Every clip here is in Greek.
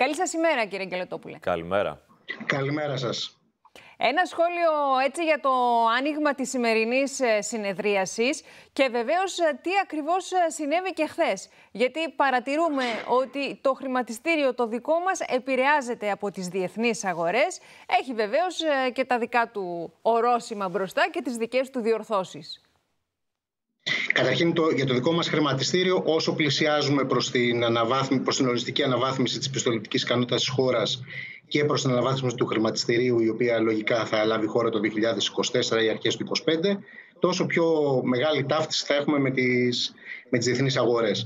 Καλή σας ημέρα, κύριε Γκελετόπουλε. Καλημέρα. Καλημέρα σας. Ένα σχόλιο έτσι για το άνοιγμα της σημερινής συνεδρίασης και βεβαίως τι ακριβώς συνέβη και χθες. Γιατί παρατηρούμε ότι το χρηματιστήριο το δικό μας επηρεάζεται από τις διεθνείς αγορές. Έχει βεβαίως και τα δικά του ορόσημα μπροστά και τις δικές του διορθώσεις. Καταρχήν για το δικό μας χρηματιστήριο, όσο πλησιάζουμε προς την οριστική αναβάθμιση της πιστοληπτικής ικανότητας της χώρας και προς την αναβάθμιση του χρηματιστηρίου, η οποία λογικά θα λάβει χώρα το 2024 ή αρχές του 2025, τόσο πιο μεγάλη ταύτιση θα έχουμε με τις διεθνείς αγορές.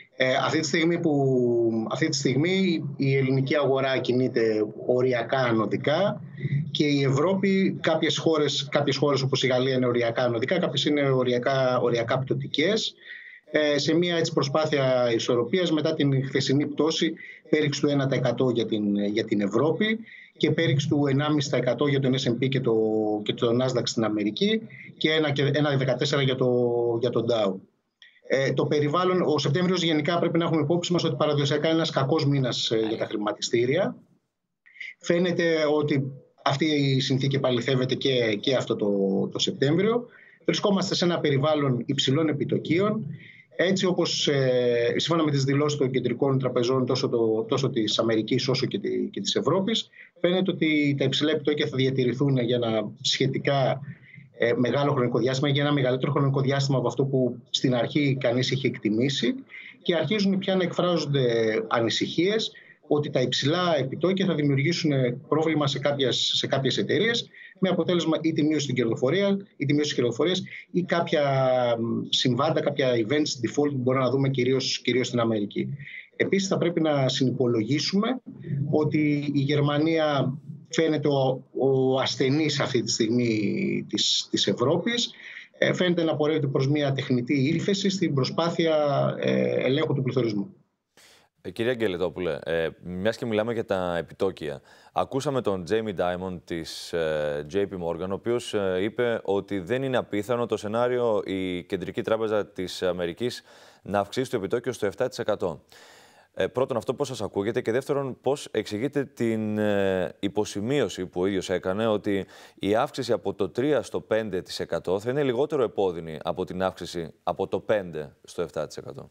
Αυτή τη στιγμή η ελληνική αγορά κινείται οριακά ανωδικά και η Ευρώπη, κάποιες χώρες όπως η Γαλλία είναι οριακά ανωδικά, κάποιες είναι οριακά πτωτικές. Σε μια έτσι προσπάθεια ισορροπίας μετά την χθεσινή πτώση, πέριξη του 1% για την Ευρώπη και πέριξη του 1,5% για τον S&P και το Nasdaq στην Αμερική και 1,14% για τον Dow. Το περιβάλλον, ο Σεπτέμβριος γενικά πρέπει να έχουμε υπόψη μας ότι παραδοσιακά είναι ένας κακός μήνας για τα χρηματιστήρια. Φαίνεται ότι αυτή η συνθήκη επαληθεύεται και αυτό το Σεπτέμβριο. Βρισκόμαστε σε ένα περιβάλλον υψηλών επιτοκίων. Έτσι όπως σύμφωνα με τις δηλώσεις των κεντρικών τραπεζών τόσο της Αμερικής όσο και της Ευρώπης, φαίνεται ότι τα υψηλά επιτόκια θα διατηρηθούν για ένα σχετικά μεγάλο χρονικό διάστημα, για ένα μεγαλύτερο χρονικό διάστημα από αυτό που στην αρχή κανείς είχε εκτιμήσει, και αρχίζουν πια να εκφράζονται ανησυχίες ότι τα υψηλά επιτόκια θα δημιουργήσουν πρόβλημα σε κάποιες εταιρείες, με αποτέλεσμα ή τη μείωση της κερδοφορίας ή κάποια συμβάντα, κάποια events default που μπορούμε να δούμε κυρίως στην Αμερική. Επίσης θα πρέπει να συνυπολογίσουμε ότι η Γερμανία φαίνεται ο ασθενής αυτή τη στιγμή της Ευρώπης. Φαίνεται να πορεύεται προς μια τεχνητή ύφεση στην προσπάθεια ελέγχου του πληθωρισμού. Κύριε Γκελετόπουλε, μιας και μιλάμε για τα επιτόκια, ακούσαμε τον Jamie Dimon της JP Morgan, ο οποίος είπε ότι δεν είναι απίθανο το σενάριο η Κεντρική Τράπεζα της Αμερικής να αυξήσει το επιτόκιο στο 7%. Πρώτον, αυτό πώς σας ακούγεται, και δεύτερον, πώς εξηγείτε την υποσημείωση που ο ίδιος έκανε ότι η αύξηση από το 3% στο 5% θα είναι λιγότερο επώδυνη από την αύξηση από το 5% στο 7%.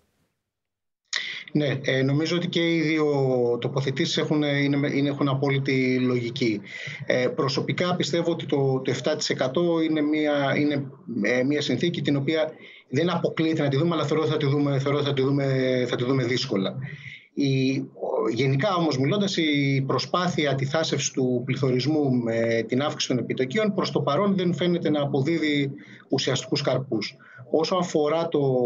Ναι, νομίζω ότι και οι δύο τοποθετήσεις έχουν απόλυτη λογική. Προσωπικά πιστεύω ότι το 7% είναι μια συνθήκη την οποία δεν αποκλείεται να τη δούμε, αλλά θεωρώ ότι θα τη δούμε δύσκολα. Γενικά όμως μιλώντας, η προσπάθεια αντιθάσευσης του πληθωρισμού με την αύξηση των επιτοκίων προς το παρόν δεν φαίνεται να αποδίδει ουσιαστικούς καρπούς. Όσο αφορά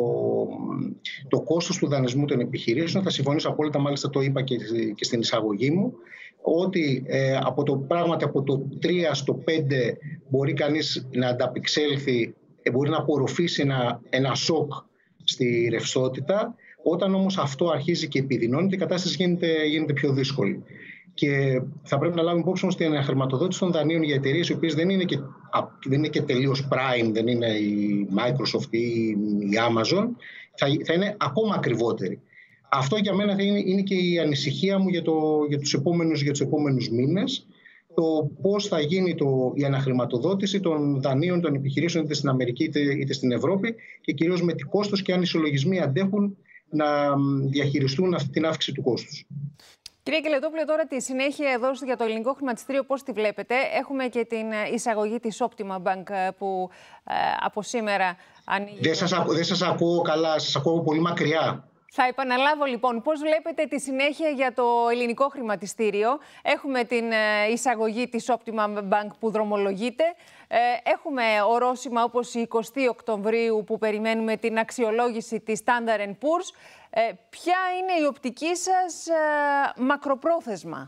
το κόστος του δανεισμού των επιχειρήσεων, θα συμφωνήσω απόλυτα, μάλιστα το είπα και στην εισαγωγή μου, ότι πράγματι από το 3 στο 5 μπορεί κανείς να ανταπεξέλθει, μπορεί να απορροφήσει ένα σοκ στη ρευστότητα. Όταν όμως αυτό αρχίζει και επιδεινώνεται, η κατάσταση γίνεται πιο δύσκολη. Και θα πρέπει να λάβουμε υπόψη μας ότι η αναχρηματοδότηση των δανείων για εταιρείες οι οποίες δεν είναι και τελείως prime, δεν είναι η Microsoft ή η Amazon, θα είναι ακόμα ακριβότερη. Αυτό για μένα είναι και η ανησυχία μου για τους επόμενους μήνες, το πώς θα γίνει η αναχρηματοδότηση των δανείων των επιχειρήσεων είτε στην Αμερική είτε στην Ευρώπη, και κυρίως με τι κόστος και αν οι συλλογισμοί αντέχουν να διαχειριστούν αυτή την αύξηση του κόστους. Κύριε Γκελετόπουλε, τώρα τη συνέχεια εδώ για το ελληνικό χρηματιστήριο πώς τη βλέπετε? Έχουμε και την εισαγωγή της Optima Bank που από σήμερα ανοίγει. Δεν σας ακούω καλά, σας ακούω πολύ μακριά. Θα επαναλάβω λοιπόν πώς βλέπετε τη συνέχεια για το ελληνικό χρηματιστήριο. Έχουμε την εισαγωγή της Optima Bank που δρομολογείται. Έχουμε ορόσημα όπως η 20 Οκτωβρίου που περιμένουμε την αξιολόγηση της Standard & Poor's. Ποια είναι η οπτική σας μακροπρόθεσμα?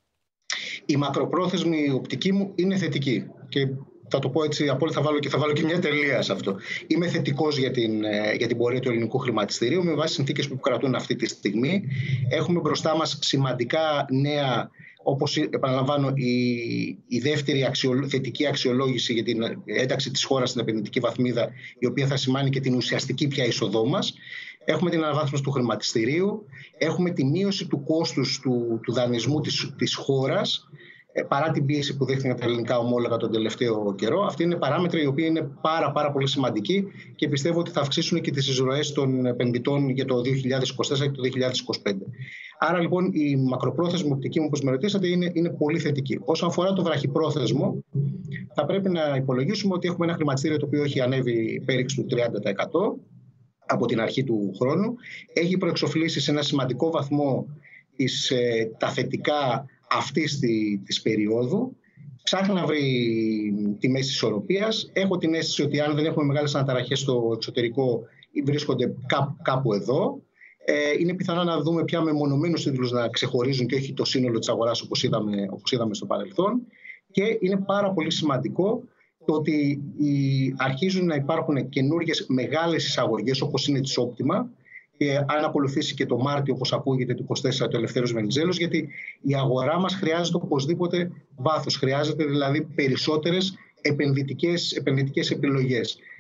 Η μακροπρόθεσμη οπτική μου είναι θετική. Και θα το πω έτσι απόλυτα, θα βάλω και μια τελεία σε αυτό. Είμαι θετικός για την πορεία του ελληνικού χρηματιστηρίου με βάση συνθήκες που κρατούν αυτή τη στιγμή. Έχουμε μπροστά μας σημαντικά νέα, όπως επαναλαμβάνω, η δεύτερη θετική αξιολόγηση για την ένταξη της χώρας στην επενδυτική βαθμίδα, η οποία θα σημάνει και την ουσιαστική πια είσοδό μας. Έχουμε την αναβάθμιση του χρηματιστηρίου, έχουμε τη μείωση του κόστους του δανεισμού της χώρας, παρά την πίεση που δέχτηκαν τα ελληνικά ομόλογα τον τελευταίο καιρό. Αυτοί είναι παράμετροι οι οποίοι είναι πάρα πολύ σημαντικοί και πιστεύω ότι θα αυξήσουν και τις εισρωές των επενδυτών για το 2024 και το 2025. Άρα λοιπόν η μακροπρόθεσμη οπτική μου, όπως με ρωτήσατε, είναι πολύ θετική. Όσον αφορά το βραχυπρόθεσμο, θα πρέπει να υπολογίσουμε ότι έχουμε ένα χρηματιστήριο το οποίο έχει ανέβει πέριξ του 30% από την αρχή του χρόνου. Έχει προεξοφλήσει σε ένα σημαντικό βαθμό τα θετικά αυτής της περίοδου. Ψάχνει να βρει τη μέση ισορροπίας. Έχω την αίσθηση ότι αν δεν έχουμε μεγάλες αναταραχές στο εξωτερικό, βρίσκονται κάπου εδώ. Είναι πιθανό να δούμε πια μεμονωμένους τίτλους να ξεχωρίζουν και όχι το σύνολο της αγοράς όπως είδαμε στο παρελθόν. Και είναι πάρα πολύ σημαντικό το ότι αρχίζουν να υπάρχουν καινούργιες μεγάλες εισαγωγές όπως είναι της Optima, και αν ακολουθήσει και το Μάρτιο, όπως ακούγεται, του 24 του Ελευθέρως Βενιζέλος, γιατί η αγορά μας χρειάζεται οπωσδήποτε βάθος. Χρειάζεται δηλαδή περισσότερες επενδυτικές επιλογές.